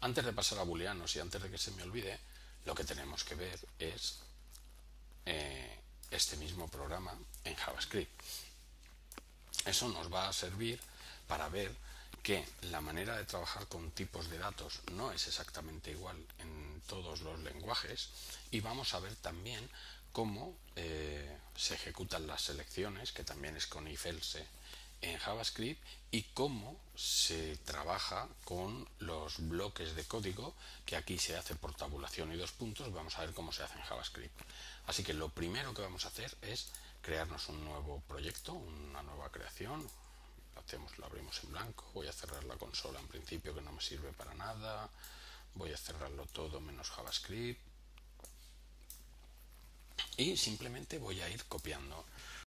Antes de pasar a booleanos y antes de que se me olvide, lo que tenemos que ver es este mismo programa en JavaScript. Eso nos va a servir para ver que la manera de trabajar con tipos de datos no es exactamente igual en todos los lenguajes, y vamos a ver también cómo se ejecutan las selecciones, que también es con if-else en JavaScript, y cómo se trabaja con los bloques de código, que aquí se hace por tabulación y dos puntos. Vamos a ver cómo se hace en JavaScript. Así que lo primero que vamos a hacer es crearnos un nuevo proyecto, una nueva creación. Lo abrimos en blanco. Voy a cerrar la consola en principio, que no me sirve para nada. Voy a cerrarlo todo menos JavaScript y simplemente voy a ir copiando.